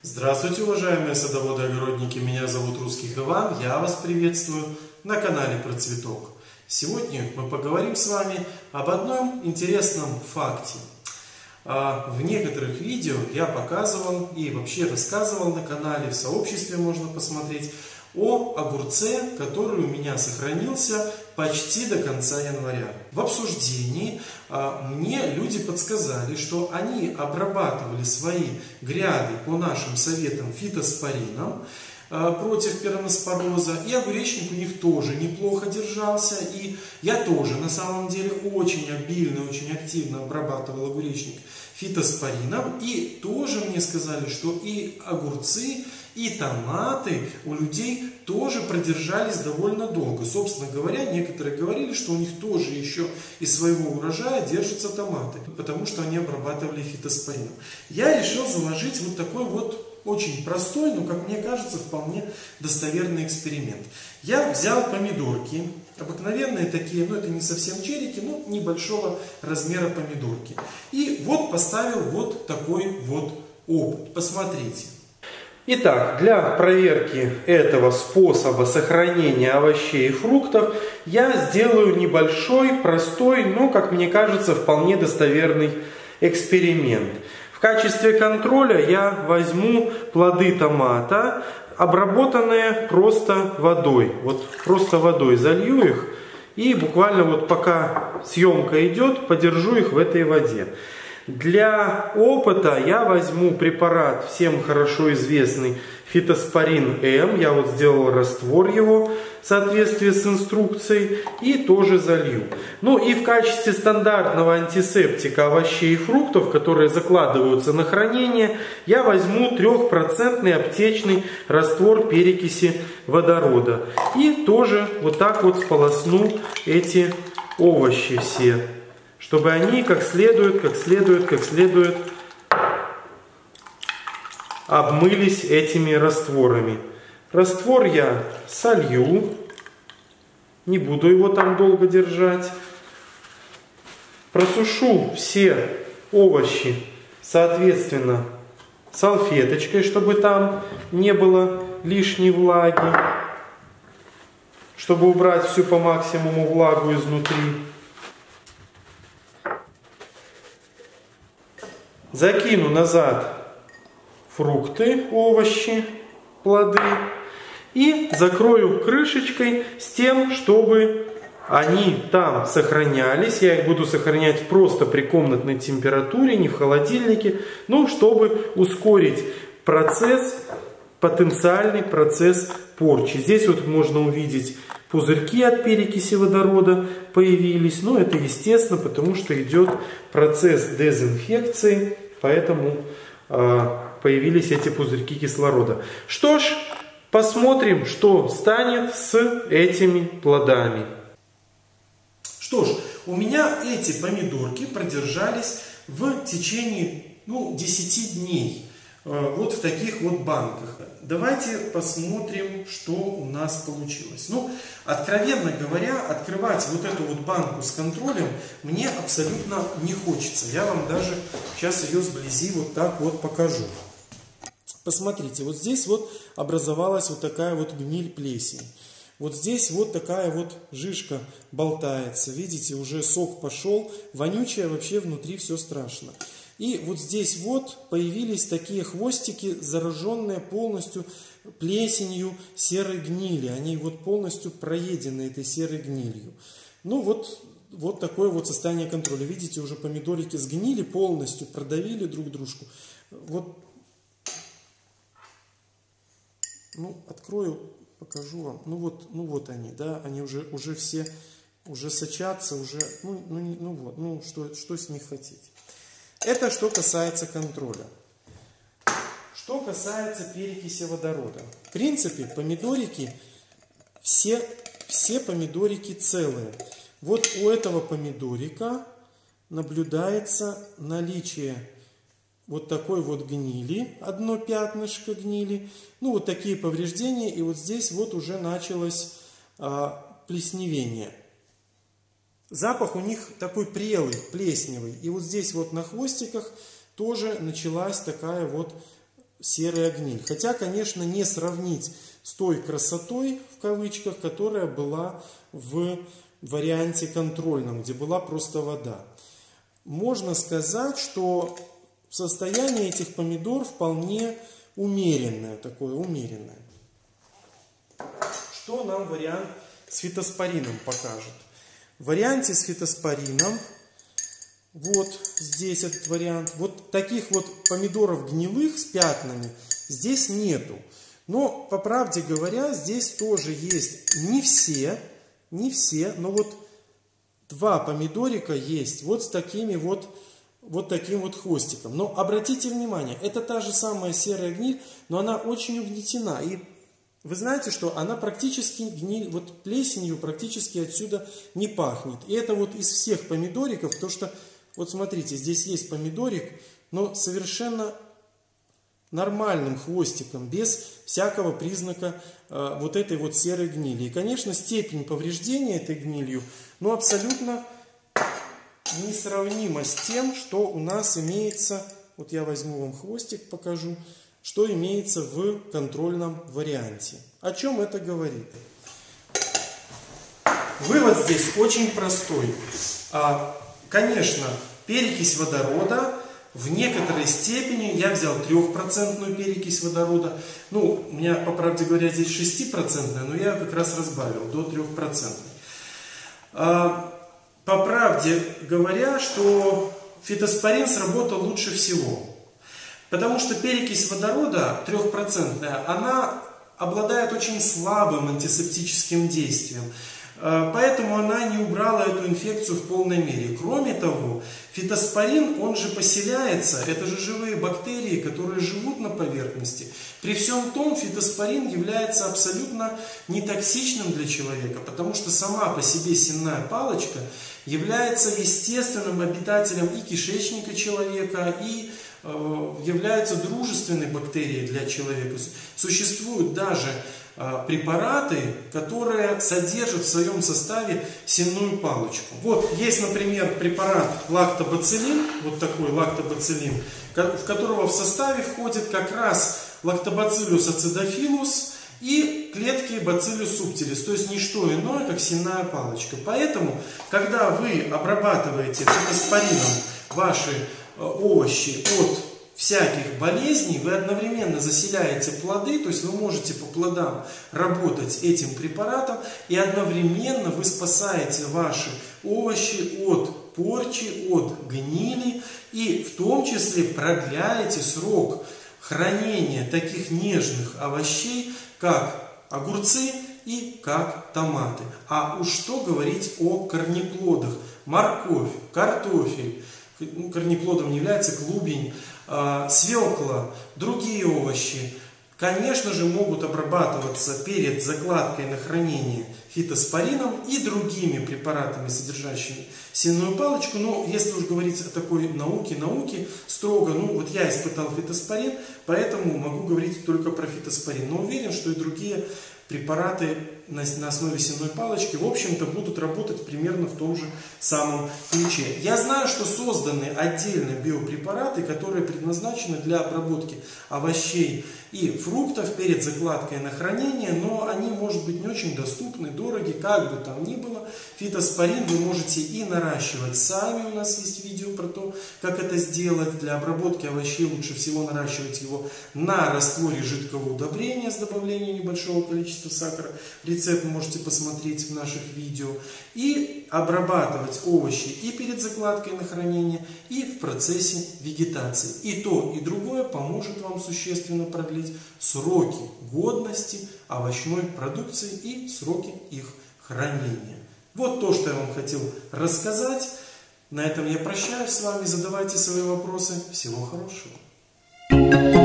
Здравствуйте, уважаемые садоводы и огородники, меня зовут Русских Иван, я вас приветствую на канале Про Цветок. Сегодня мы поговорим с вами об одном интересном факте. В некоторых видео я показывал и вообще рассказывал на канале, в сообществе можно посмотреть, о огурце, который у меня сохранился почти до конца января. В обсуждении мне люди подсказали, что они обрабатывали свои гряды по нашим советам фитоспорином против пироноспороза, и огуречник у них тоже неплохо держался, и я тоже на самом деле очень обильно, очень активно обрабатывал огуречник фитоспорином, и тоже мне сказали, что и огурцы, и томаты у людей тоже продержались довольно долго. Собственно говоря, некоторые говорили, что у них тоже еще из своего урожая держатся томаты, потому что они обрабатывали фитоспорином. Я решил заложить вот такой вот очень простой, но, как мне кажется, вполне достоверный эксперимент. Я взял помидорки, обыкновенные такие, но это не совсем черики, но небольшого размера помидорки. И вот поставил вот такой вот опыт. Посмотрите. Итак, для проверки этого способа сохранения овощей и фруктов я сделаю небольшой, простой, но, как мне кажется, вполне достоверный эксперимент. В качестве контроля я возьму плоды томата, обработанные просто водой. Вот просто водой залью их и буквально вот пока съемка идет, подержу их в этой воде. Для опыта я возьму препарат всем хорошо известный фитоспорин М. Я вот сделал раствор его в соответствии с инструкцией и тоже залью. Ну и в качестве стандартного антисептика овощей и фруктов, которые закладываются на хранение, я возьму 3% аптечный раствор перекиси водорода. И тоже вот так вот сполосну эти овощи все, чтобы они как следует обмылись этими растворами. Раствор я солью, не буду его там долго держать. Просушу все овощи, соответственно, салфеточкой, чтобы там не было лишней влаги, чтобы убрать всю по максимуму влагу изнутри. Закину назад фрукты, овощи, плоды и закрою крышечкой с тем, чтобы они там сохранялись. Я их буду сохранять просто при комнатной температуре, не в холодильнике, ну, чтобы ускорить процесс, потенциальный процесс порчи. Здесь вот можно увидеть пузырьки от перекиси водорода появились. Но это естественно, потому что идет процесс дезинфекции, поэтому появились эти пузырьки кислорода. Что ж, посмотрим, что станет с этими плодами. Что ж, у меня эти помидорки продержались в течение 10 дней. Вот в таких вот банках. Давайте посмотрим, что у нас получилось. Откровенно говоря, открывать вот эту вот банку с контролем мне абсолютно не хочется. Я вам даже сейчас ее сблизи вот так вот покажу. Посмотрите, вот здесь вот образовалась вот такая вот гниль, плесень. Вот здесь вот такая вот жижка болтается. Видите, уже сок пошел. Вонючее вообще внутри, все страшно. И вот здесь вот появились такие хвостики, зараженные полностью плесенью серой гнили. Они вот полностью проедены этой серой гнилью. Вот такое вот состояние контроля. Видите, уже помидорики сгнили полностью, продавили друг дружку. Вот. Открою, покажу вам. Вот они, да, они уже все сочатся, уже, что с них хотеть. Это что касается контроля. Что касается перекиси водорода. В принципе, помидорики, все помидорики целые. Вот у этого помидорика наблюдается наличие вот такой вот гнили, одно пятнышко гнили. Вот такие повреждения. И вот здесь вот уже началось плесневение. Запах у них такой прелый, плесневый. И вот здесь вот на хвостиках тоже началась такая вот серая гниль. Хотя, конечно, не сравнить с той красотой, в кавычках, которая была в варианте контрольном, где была просто вода. Можно сказать, что состояние этих помидор вполне умеренное, такое умеренное. Что нам вариант с фитоспорином покажет? В варианте с фитоспорином, вот здесь этот вариант, вот таких вот помидоров гнилых с пятнами здесь нету. Но, по правде говоря, здесь тоже есть не все, но вот два помидорика есть вот с такими вот таким вот хвостиком. Но обратите внимание, это та же самая серая гниль, но она очень угнетена. И вы знаете, что она практически гниль, вот плесенью практически отсюда не пахнет. И это вот из всех помидориков, то что, вот смотрите, здесь есть помидорик, но совершенно нормальным хвостиком, без всякого признака вот этой вот серой гнили. И, конечно, степень повреждения этой гнилью, ну, абсолютно несравнима с тем, что у нас имеется, вот я возьму вам хвостик, покажу, что имеется в контрольном варианте. О чем это говорит? Вывод здесь очень простой. Конечно, перекись водорода в некоторой степени, я взял 3% перекись водорода, ну, у меня, по правде говоря, здесь 6%, но я как раз разбавил до 3%. По правде говоря, что фитоспорин сработал лучше всего, потому что перекись водорода 3%, она обладает очень слабым антисептическим действием. Поэтому она не убрала эту инфекцию в полной мере. Кроме того, фитоспорин, он же поселяется, это же живые бактерии, которые живут на поверхности. При всем том, фитоспорин является абсолютно нетоксичным для человека, потому что сама по себе сенная палочка является естественным обитателем и кишечника человека, и является дружественной бактерией для человека. Существуют даже препараты, которые содержат в своем составе сенную палочку. Вот есть, например, препарат лактобациллин, вот такой лактобациллин, в которого в составе входит как раз лактобациллус ацидофилус и клетки бациллус субтилис, то есть не что иное, как сенная палочка. Поэтому, когда вы обрабатываете фитоспорином ваши овощи от всяких болезней, вы одновременно заселяете плоды, то есть вы можете по плодам работать этим препаратом, и одновременно вы спасаете ваши овощи от порчи, от гнили, и в том числе продляете срок хранения таких нежных овощей, как огурцы и как томаты. А уж что говорить о корнеплодах? Морковь, картофель, корнеплодом не является клубень, свекла, другие овощи, конечно же, могут обрабатываться перед закладкой на хранение фитоспорином и другими препаратами, содержащими сенную палочку. Но если уж говорить о такой науке строго, ну вот я испытал фитоспорин, поэтому могу говорить только про фитоспорин. Но уверен, что и другие препараты на основе сенной палочки, в общем-то, будут работать примерно в том же самом ключе. Я знаю, что созданы отдельно биопрепараты, которые предназначены для обработки овощей и фруктов перед закладкой на хранение, но они, может быть, не очень доступны, дороги, как бы там ни было. Фитоспорин вы можете и наращивать сами, у нас есть видео про то, как это сделать. Для обработки овощей лучше всего наращивать его на растворе жидкого удобрения с добавлением небольшого количества сахара. Рецепт можете посмотреть в наших видео. И обрабатывать овощи и перед закладкой на хранение, и в процессе вегетации. И то, и другое поможет вам существенно продлить сроки годности овощной продукции и сроки их хранения. Вот то, что я вам хотел рассказать. На этом я прощаюсь с вами. Задавайте свои вопросы. Всего хорошего.